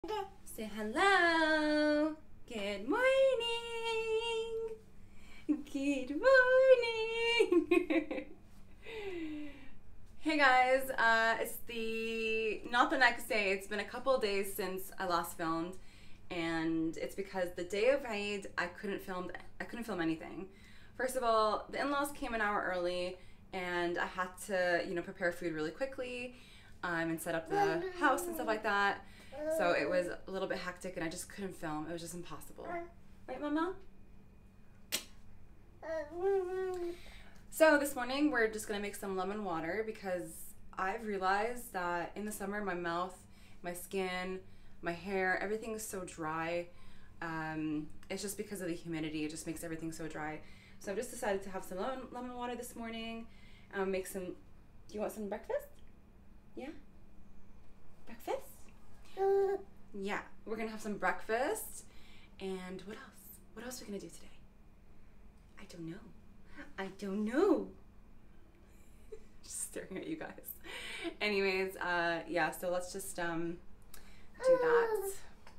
Say hello. Good morning. Good morning. Hey guys, it's not the next day. It's been a couple of days since I last filmed, and it's because the day of Eid I couldn't film anything. First of all, the in-laws came an hour early, and I had to, prepare food really quickly, and set up the house and stuff like that. So it was a little bit hectic, and I just couldn't film. It was just impossible. Right, Mama? So this morning we're just gonna make some lemon water because I've realized that in the summer my mouth, my skin, my hair, everything is so dry. It's just because of the humidity. It just makes everything so dry. So I've just decided to have some lemon water this morning. Make some. Do you want some breakfast? Yeah. Breakfast? Yeah, we're gonna have some breakfast. And what else? What else are we gonna do today? I don't know. I don't know. Just staring at you guys. Anyways, yeah, so let's just do that.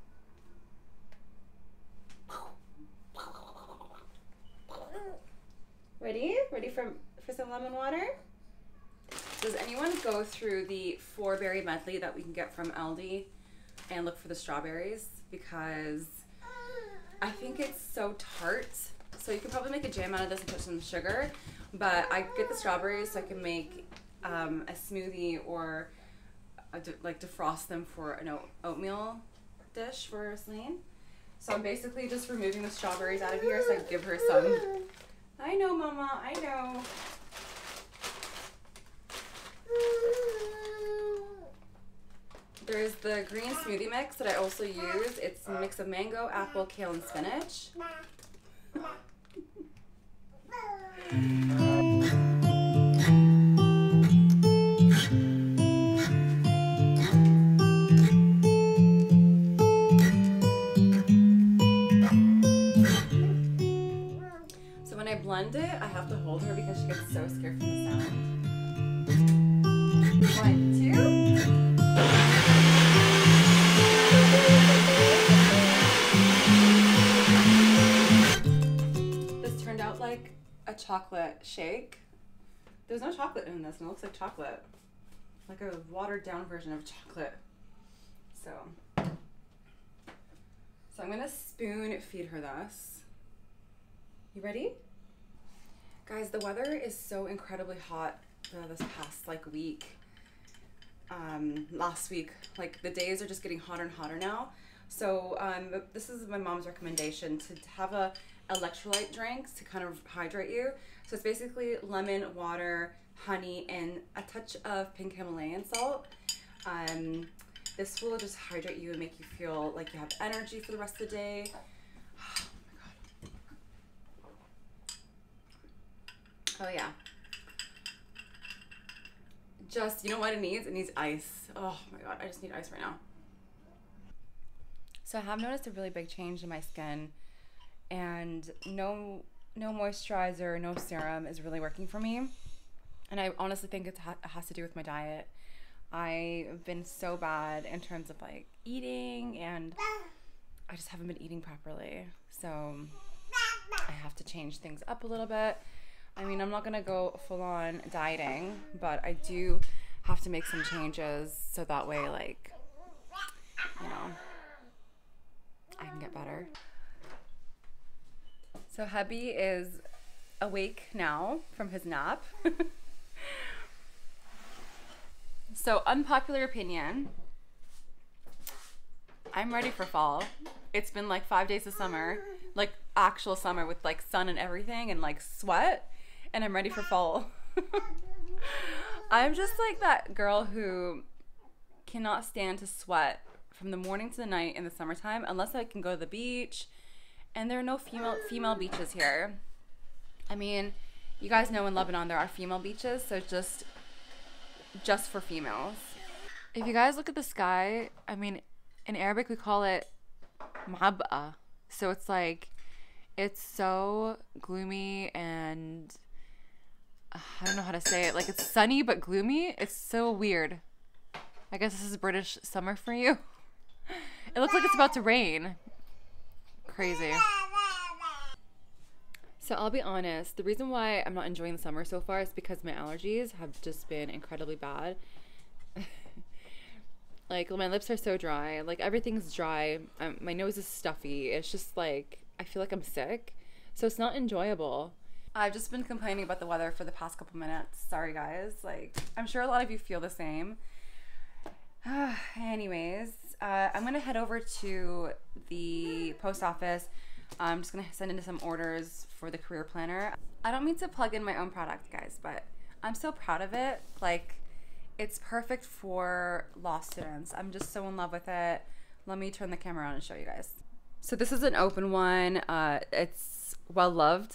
Ready? Ready for some lemon water? Does anyone go through the 4-berry medley that we can get from Aldi and look for the strawberries? Because I think it's so tart. So you could probably make a jam out of this and put some sugar, but I get the strawberries so I can make a smoothie or like defrost them for an oatmeal dish for Celine. So I'm basically just removing the strawberries out of here so I can give her some. I know, Mama, I know. There's the green smoothie mix that I also use. It's a mix of mango, apple, kale, and spinach. So when I blend it, I have to hold her because she gets so scared from the sound. 1, 2. Like a chocolate shake. There's no chocolate in this, and it looks like chocolate. Like a watered down version of chocolate. So I'm gonna spoon feed her this. You ready? Guys, the weather is so incredibly hot this past week. Last week, like the days are just getting hotter and hotter now. So this is my mom's recommendation to have a electrolyte drinks to kind of hydrate you. So it's basically lemon, water, honey, and a touch of pink Himalayan salt. This will just hydrate you and make you feel like you have energy for the rest of the day. Oh my god. Oh yeah. Just, you know what it needs? It needs ice. Oh my god, I just need ice right now. So I have noticed a really big change in my skin, and no moisturizer, no serum is really working for me. And I honestly think it has to do with my diet. I've been so bad in terms of like eating, and I just haven't been eating properly. So I have to change things up a little bit. I mean, I'm not gonna go full on dieting, but I do have to make some changes so that way, like, I can get better. So hubby is awake now from his nap. So unpopular opinion, I'm ready for fall. It's been like 5 days of summer, like actual summer with like sun and everything and like sweat, and I'm ready for fall. I'm just like that girl who cannot stand to sweat from the morning to the night in the summertime unless I can go to the beach. And there are no female beaches here. I mean, you guys know in Lebanon there are female beaches, so just for females. If you guys look at the sky, I mean, in Arabic we call it ma'ab'a. So it's like, it's so gloomy and I don't know how to say it. Like, it's sunny but gloomy. It's so weird. I guess this is British summer for you. It looks like it's about to rain. Crazy. So I'll be honest, the reason why I'm not enjoying the summer so far is because my allergies have just been incredibly bad. Like, my lips are so dry. Like, everything's dry. My nose is stuffy. It's just like, I feel like I'm sick. So it's not enjoyable. I've just been complaining about the weather for the past couple minutes. Sorry, guys. Like, I'm sure a lot of you feel the same. Anyways, I'm going to head over to the post office. I'm just going to send in some orders for the career planner. I don't mean to plug in my own product, guys, but I'm so proud of it. Like, it's perfect for law students. I'm just so in love with it. Let me turn the camera on and show you guys. So this is an open one. It's well loved.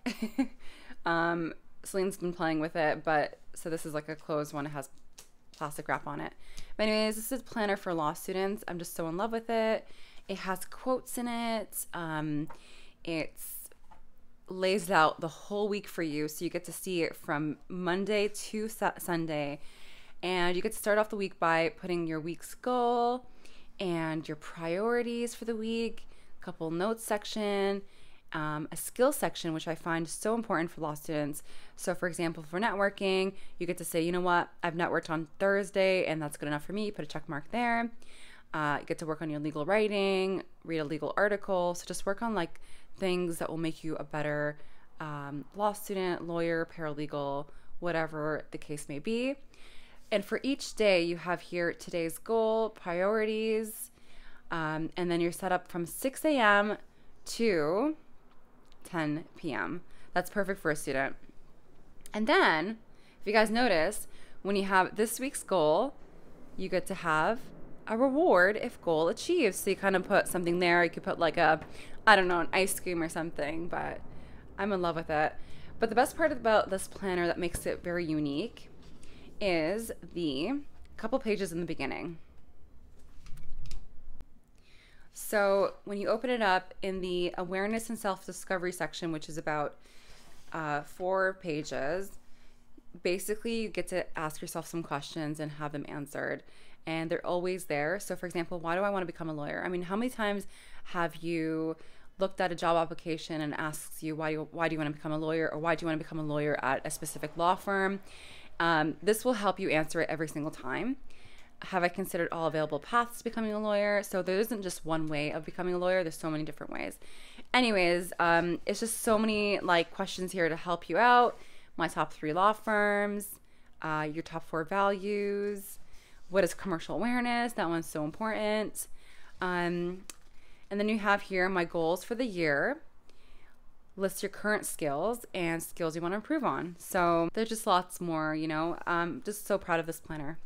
Celine's been playing with it, but so this is like a closed one. It has plastic wrap on it. But anyways, this is a planner for law students. I'm just so in love with it. It has quotes in it. It's lays out the whole week for you, so you get to see it from Monday to Sunday. And you get to start off the week by putting your week's goal and your priorities for the week, a couple notes section, a skill section, which I find so important for law students. So for example, for networking, you get to say, you know what, I've networked on Thursday and that's good enough for me. Put a check mark there. You get to work on your legal writing, read a legal article. So just work on like things that will make you a better law student, lawyer, paralegal, whatever the case may be. And for each day, you have here today's goal, priorities, and then you're set up from 6 a.m. to 10 p.m. That's perfect for a student. And then, if you guys notice, when you have this week's goal, you get to have a reward if goal achieved. So you kind of put something there. You could put like a, I don't know, an ice cream or something, but I'm in love with it. But the best part about this planner that makes it very unique is the couple pages in the beginning. So when you open it up in the awareness and self-discovery section, which is about 4 pages, basically you get to ask yourself some questions and have them answered, and they're always there. So for example, why do I want to become a lawyer? I mean, how many times have you looked at a job application and asks you why do you want to become a lawyer, or why do you want to become a lawyer at a specific law firm? This will help you answer it every single time. Have I considered all available paths to becoming a lawyer? So there isn't just one way of becoming a lawyer. There's so many different ways. Anyways, it's just so many like questions here to help you out. My top 3 law firms, your top 4 values. What is commercial awareness? That one's so important. And then you have here my goals for the year. List your current skills and skills you want to improve on. So there's just lots more, you know. I'm just so proud of this planner.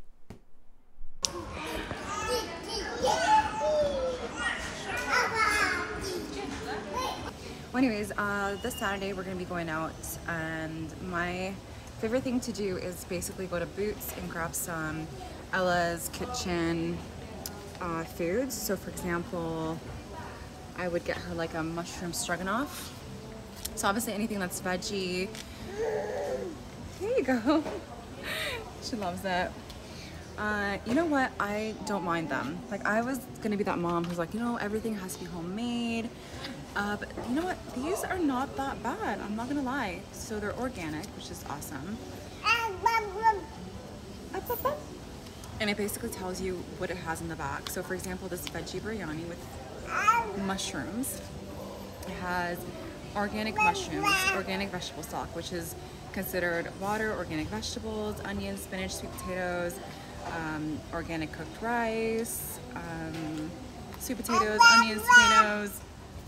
Well, anyways, this Saturday we're going to be going out, and my favorite thing to do is basically go to Boots and grab some Ella's Kitchen foods. So for example, I would get her like a mushroom stroganoff. So obviously anything that's veggie. There you go. She loves it. You know what? I don't mind them. Like, I was gonna be that mom who's like, you know, everything has to be homemade. But you know what? These are not that bad. I'm not gonna lie. So they're organic, which is awesome. And it basically tells you what it has in the back. So for example, this veggie biryani with mushrooms, it has organic mushrooms, organic vegetable stock, which is considered water, organic vegetables, onions, spinach, sweet potatoes, organic cooked rice, sweet potatoes, onions, tomatoes.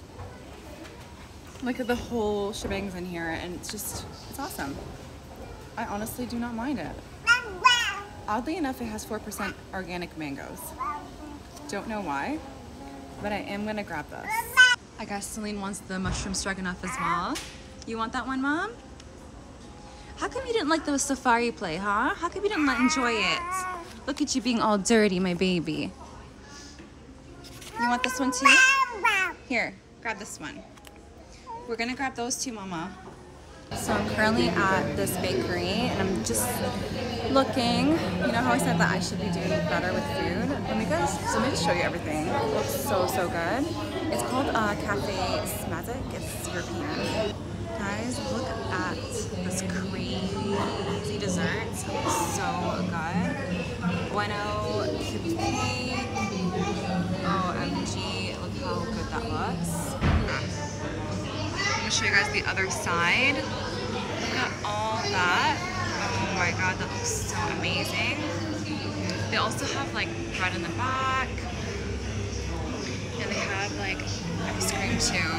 Look at the whole shebang's in here, and it's awesome. I honestly do not mind it. Oddly enough, it has 4% organic mangoes. Don't know why, but I am gonna grab this. I guess Celine wants the mushroom stroganoff as well. You want that one, Mom? How come you didn't like the safari play, huh? How come you didn't enjoy it? Look at you being all dirty, my baby. You want this one too? Here, grab this one. We're gonna grab those two, Mama. So I'm currently at this bakery and I'm just looking. You know how I said that I should be doing better with food? Let me just show you everything. It looks so good. It's called Cafe Smazik. It's European. Guys, look at this crazy dessert. It looks so good. Bueno cube cake. OMG, look how good that looks. I'm gonna show you guys the other side. Look at all that. Oh my god, that looks so amazing. They also have like bread in the back. And they have like ice cream too.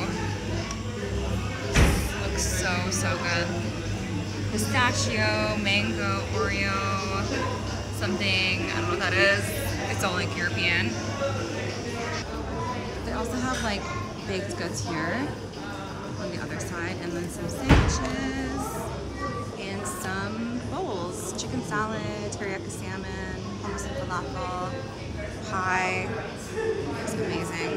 Looks so good. Pistachio, mango, Oreo, something, I don't know what that is. It's all like European. They also have like baked goods here on the other side, and then some sandwiches and some bowls. Chicken salad, teriyaki salmon, hummus and falafel, pie. It's amazing.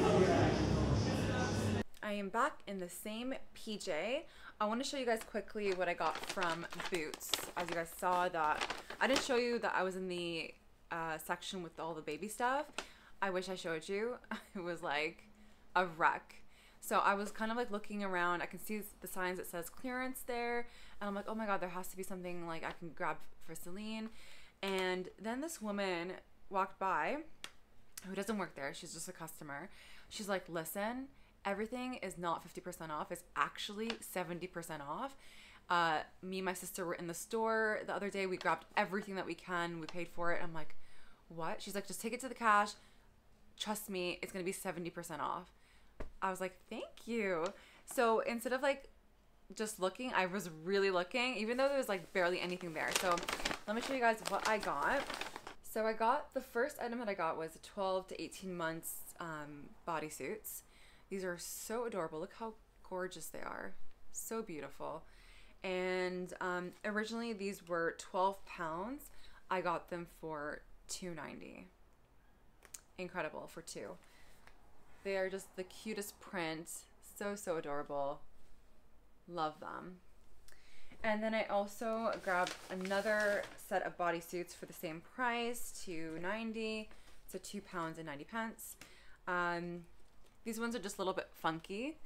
I am back in the same PJ. I want to show you guys quickly what I got from Boots. As you guys saw that, I didn't show you that I was in the section with all the baby stuff. I wish I showed you. It was like a wreck. So I was kind of like looking around. I can see the signs that says clearance there. And I'm like, oh my God, there has to be something like I can grab for Celine. And then this woman walked by who doesn't work there. She's just a customer. She's like, listen, everything is not 50% off. It's actually 70% off. Me and my sister were in the store the other day. We grabbed everything that we can. We paid for it. I'm like, what? She's like, just take it to the cash. Trust me, it's going to be 70% off. I was like, thank you. So instead of like just looking, I was really looking, even though there was like barely anything there. So let me show you guys what I got. So I got, the first item that I got was 12 to 18 months bodysuits. These are so adorable. Look how gorgeous they are. So beautiful. And originally these were 12 pounds. I got them for $2.90. Incredible for two. They are just the cutest print. So adorable. Love them. And then I also grabbed another set of bodysuits for the same price, $2.90. So 2 pounds and 90 pence. These ones are just a little bit funky.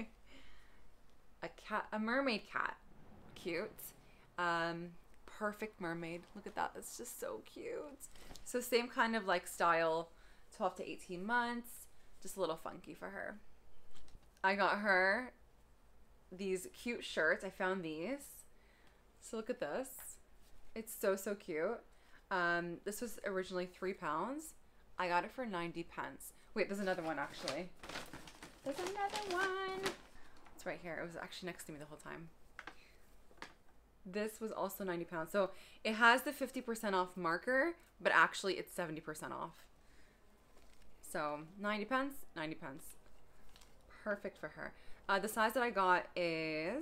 A mermaid cat. Cute. Perfect mermaid. Look at that. It's just so cute. So same kind of like style, 12 to 18 months. Just a little funky for her. I got her these cute shirts. I found these. So look at this. It's so cute. This was originally 3 pounds. I got it for 90 pence. Wait, there's another one actually. There's another one. It's right here. It was actually next to me the whole time. This was also 90 pounds. So it has the 50% off marker, but actually it's 70% off. So 90 pence, 90 pence. Perfect for her. The size that I got is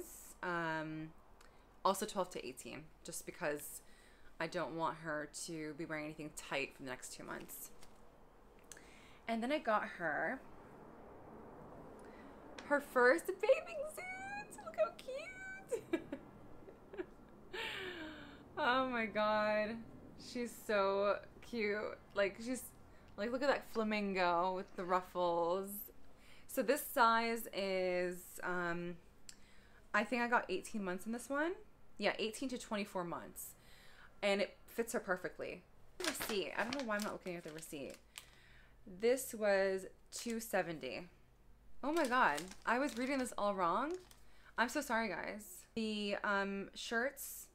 also 12 to 18, just because I don't want her to be wearing anything tight for the next 2 months. And then I got her first bathing suit. Look how cute. Oh my God. She's so cute. Like, she's like, look at that flamingo with the ruffles. So this size is, I think I got 18 months in this one. Yeah, 18 to 24 months. And it fits her perfectly. Receipt. I don't know why I'm not looking at the receipt. This was $2.70. Oh my God. I was reading this all wrong. I'm so sorry, guys. The shirts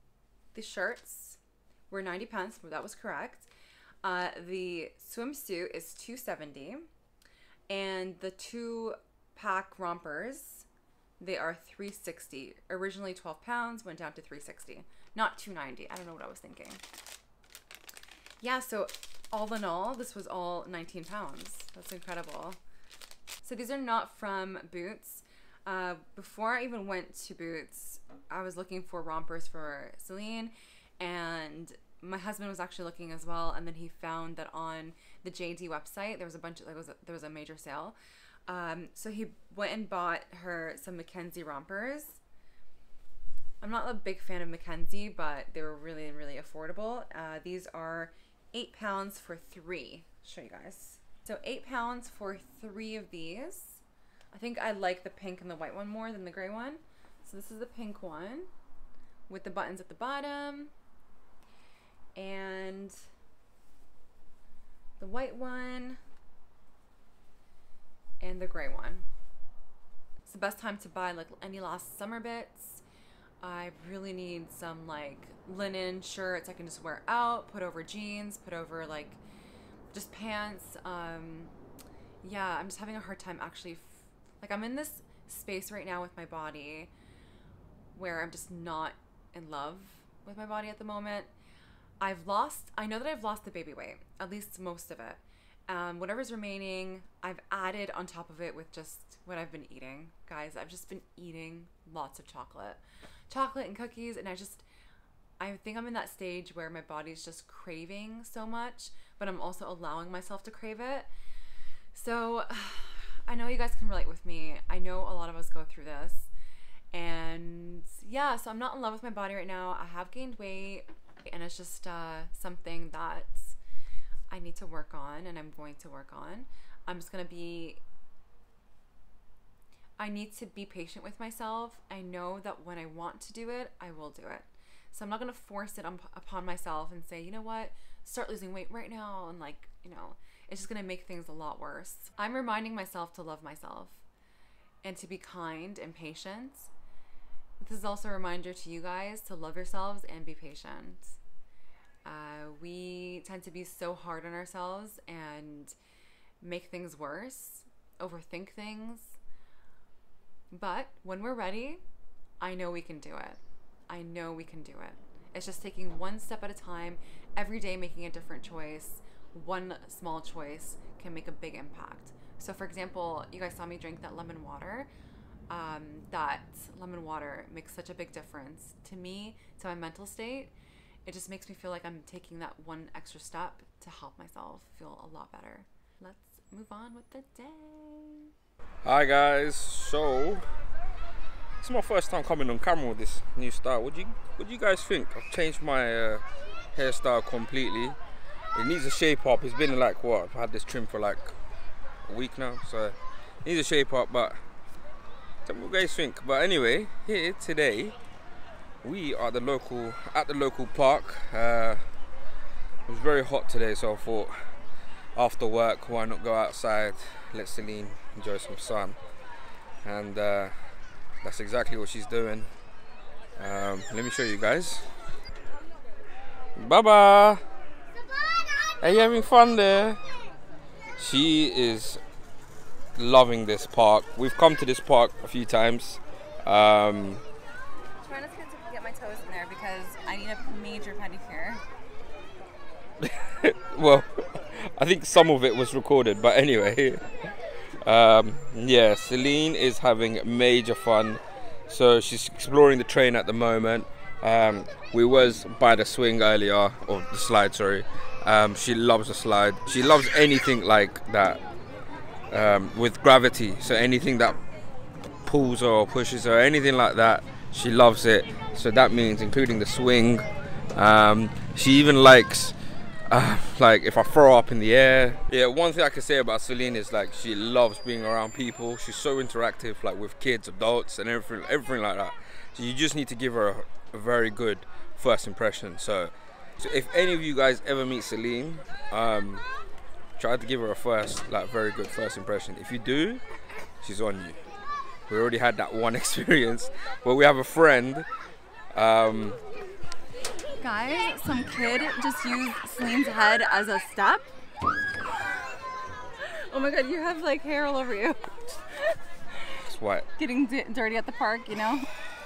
were 90 pence. That was correct. The swimsuit is $2.70. And the 2-pack rompers, they are $3.60. Originally 12 pounds, went down to $3.60. Not $2.90. I don't know what I was thinking. Yeah, so all in all, this was all 19 pounds. That's incredible. So these are not from Boots. Before I even went to Boots, I was looking for rompers for Celine, and my husband was actually looking as well, and then he found that on the JD website there was a bunch of, there was a major sale. So he went and bought her some Mackenzie rompers. I'm not a big fan of Mackenzie, but they were really, really affordable. These are 8 pounds for 3. I'll show you guys. So 8 pounds for 3 of these. I think I like the pink and the white one more than the gray one. So this is the pink one with the buttons at the bottom. And the white one and the gray one. It's the best time to buy like any last summer bits. I really need some like linen shirts I can just wear out, put over jeans, put over like just pants. Yeah, I'm just having a hard time actually. Like I'm in this space right now with my body where I'm just not in love with my body at the moment. I know that I've lost the baby weight, at least most of it. Whatever's remaining, I've added on top of it with just what I've been eating. Guys, I've just been eating lots of chocolate and cookies, and I think I'm in that stage where my body's just craving so much, but I'm also allowing myself to crave it. So I know you guys can relate with me. I know a lot of us go through this. And yeah, so I'm not in love with my body right now. I have gained weight, and it's just something that I need to work on, and I'm going to work on. I need to be patient with myself. I know that when I want to do it, I will do it. So I'm not going to force it upon myself and say, you know what, start losing weight right now. And like, you know, it's just going to make things a lot worse. I'm reminding myself to love myself and to be kind and patient. This is also a reminder to you guys to love yourselves and be patient. We tend to be so hard on ourselves and make things worse, overthink things. But when we're ready, I know we can do it. I know we can do it. It's just taking one step at a time, every day making a different choice. One small choice can make a big impact. So for example, you guys saw me drink that lemon water. That lemon water makes such a big difference to me, to my mental state. It just makes me feel like I'm taking that one extra step to help myself feel a lot better. Let's move on with the day. Hi guys, so it's my first time coming on camera with this new style. What do you guys think? I've changed my hairstyle completely. It needs a shape up. It's been like what? I've had this trim for like a week now, so it needs a shape up. But tell me what you guys think. But anyway, here today we are at the local park. It was very hot today, so I thought after work, why not go outside, let Celine enjoy some sun, and that's exactly what she's doing. Let me show you guys. Baba, are you having fun there? She is loving this park. We've come to this park a few times. Trying not to get my toes in there because I need a major pedicure. Well, I think some of it was recorded, but anyway. Yeah, Celine is having major fun. So she's exploring the train at the moment. We was by the swing earlier, or the slide, sorry. She loves the slide. She loves anything like that with gravity. So anything that pulls her or pushes her, anything like that, she loves it. So that means including the swing. She even likes like if I throw up in the air. Yeah, one thing I can say about Celine is like she loves being around people. She's so interactive, like with kids, adults, and everything like that. So you just need to give her a very good first impression. So if any of you guys ever meet Celine, try to give her a very good first impression. If you do, she's on you. We already had that one experience, but we have a friend. Guys, some kid just used Celine's head as a step. Oh my god, you have like hair all over you. It's what? Getting dirty at the park, you know?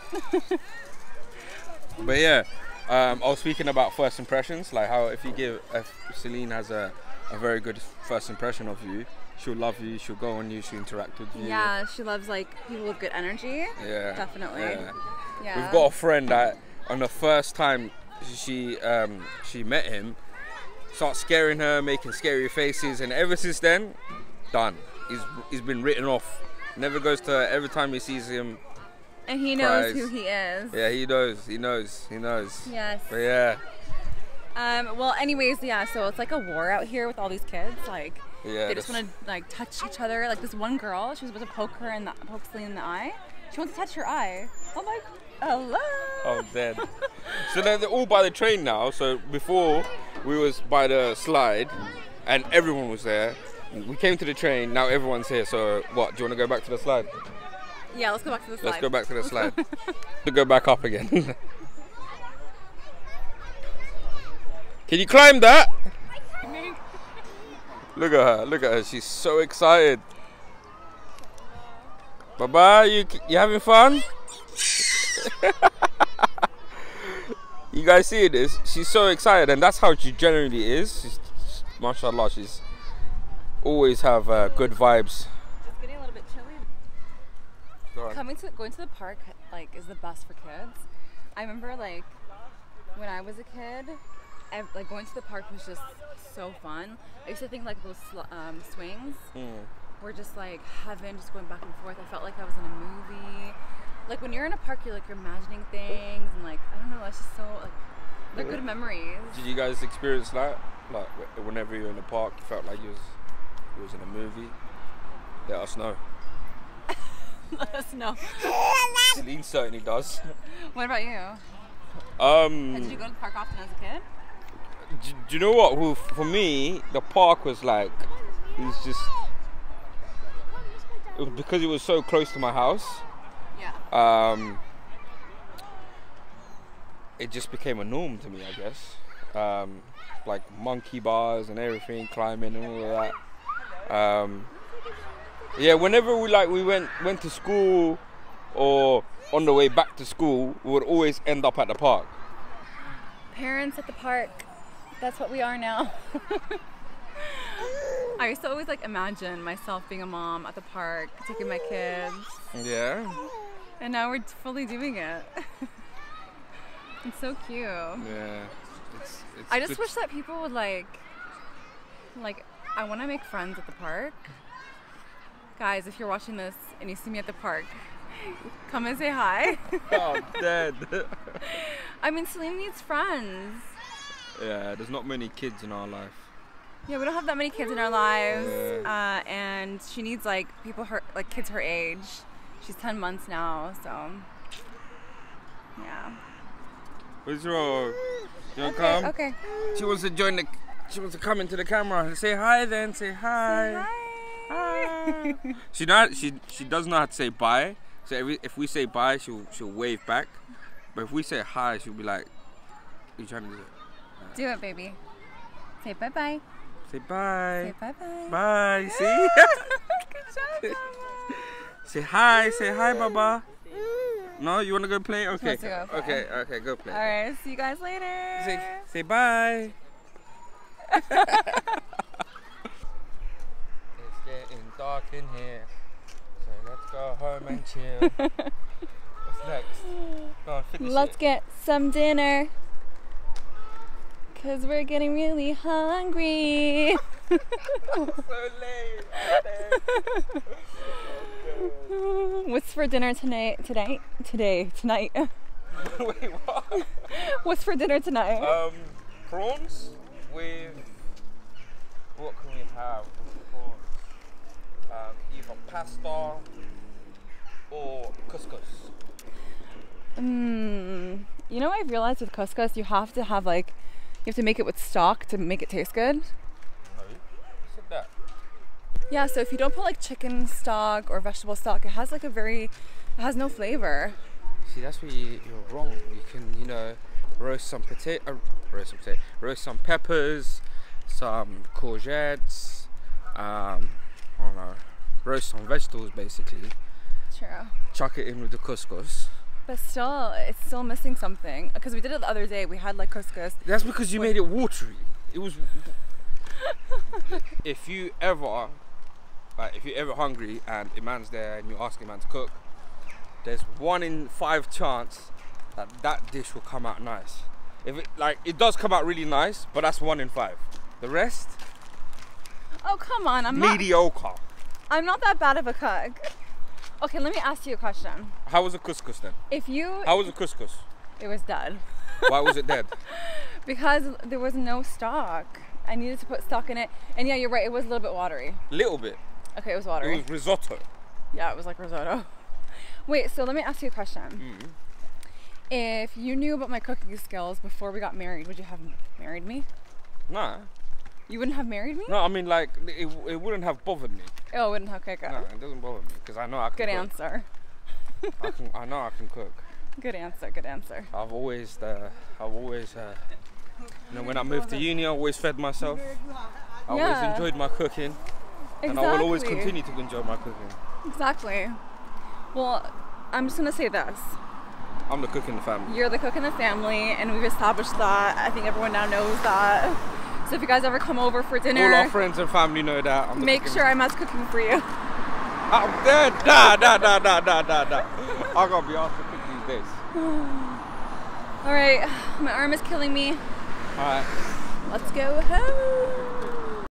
But yeah, I was speaking about first impressions, like how if Celine has a very good first impression of you, she'll love you, she'll go on you, she'll interact with you. Yeah, she loves like people with good energy. Yeah. Definitely. Yeah. We've got a friend that on the first time she met him, starts scaring her, making scary faces, and ever since then, done. He's been written off. Never goes to her. Every time he sees him, And he knows who he is. Yeah, he knows. Yes. But yeah. Well, anyways, yeah, so it's like a war out here with all these kids. Like, Yeah, they just want to like touch each other. Like this one girl, she was supposed to poke Celine in the eye. She wants to touch her eye. Oh my, hello. Oh, dead. So then they're all by the train now. So before we was by the slide, and everyone was there. We came to the train. Now everyone's here. So what? Do you want to go back to the slide? Yeah, let's go back to the slide. Let's go back to the slide. To go back up again. Can you climb that? Look at her. She's so excited. Baba, you having fun? You guys see this? She's so excited, and that's how she generally is. Mashallah, she's always have good vibes. It's getting a little bit chilly. Going to the park like is the best for kids. I remember like when I was a kid, like going to the park was just so fun. I used to think like those swings were just like heaven, just going back and forth. I felt like I was in a movie. Like when you're in a park, you're imagining things and like I don't know. It's just so like they're good memories. Did you guys experience that? Like whenever you're in the park, you felt like you was in a movie? Let us know. Let us know. Celine certainly does. What about you? Did you go to the park often as a kid? Do you know what? Well, for me, the park was like, it was because it was so close to my house. Yeah. It just became a norm to me, I guess. Like monkey bars and everything, climbing and all of that. Yeah, whenever we went to school or on the way back to school, we would always end up at the park. Parents at the park. That's what we are now. I used to always like imagine myself being a mom at the park, taking my kids. Yeah. And now we're fully doing it. It's so cute. Yeah. I just wish that people would like I want to make friends at the park. Guys, if you're watching this and you see me at the park, come and say hi. Oh, dead. I mean, Celine needs friends. Yeah, there's not many kids in our life. Yeah, we don't have that many kids in our lives. Yeah. And she needs like kids her age. She's 10 months now, so yeah. What's wrong? You want to come? Okay. She wants to come into the camera. Say hi then. Say hi. Say hi. Hi. She does know how to say bye. So if we say bye, she'll wave back. But if we say hi, she'll be like, "What are you trying to do?" Do it, baby. Say bye bye. Say bye. Say bye bye. Bye. See? Good job, Mama. Say hi, Baba. No, you wanna go play? Okay. Go play. Okay, go play. All right, see you guys later. Say bye. It's getting dark in here, so let's go home and chill. What's next? Go on, finish Let's get some dinner, cause we're getting really hungry. So late. What's for dinner tonight? Tonight? Wait, what? What's for dinner tonight? Prawns with, what can we have with prawns? Either pasta or couscous. You know, I've realized with couscous, you have to make it with stock to make it taste good. No, who said that? Yeah, so if you don't put like chicken stock or vegetable stock, it has like it has no flavor. See, that's where you're wrong. You can, roast some roast some peppers, some courgettes, roast some vegetables basically. True. Chuck it in with the couscous. But still, it's still missing something. Because we did it the other day. We had like couscous. That's because you made it watery. It was. If you ever hungry and Emann's there and you ask Emann to cook, there's 1 in 5 chance that dish will come out nice. If it does come out really nice, but that's 1 in 5. The rest. Oh come on, mediocre. I'm not that bad of a cook. Okay, let me ask you a question. How was the couscous then? How was the couscous? It was dead. Why was it dead? Because there was no stock. I needed to put stock in it. And yeah, you're right, it was a little bit watery. Little bit. Okay, it was watery. It was risotto. Yeah, it was like risotto. Wait, so let me ask you a question. If you knew about my cooking skills before we got married, would you have married me? Nah. You wouldn't have married me? No, I mean like it wouldn't have bothered me. Oh, it wouldn't have. Okay, good. No, it doesn't bother me because I know I can Good cook. answer. I know I can cook. Good answer, good answer. I've always, you know, when I moved to uni, I always fed myself. I always enjoyed my cooking. And I will always continue to enjoy my cooking. Exactly. Well, I'm just going to say this. I'm the cook in the family. You're the cook in the family, and we've established that. I think everyone now knows that. So if you guys ever come over for dinner, all our friends and family know that. Make sure I'm cooking for you. I'm dead. Nah. I gotta be asked to cook these days. All right, my arm is killing me. All right. Let's go home.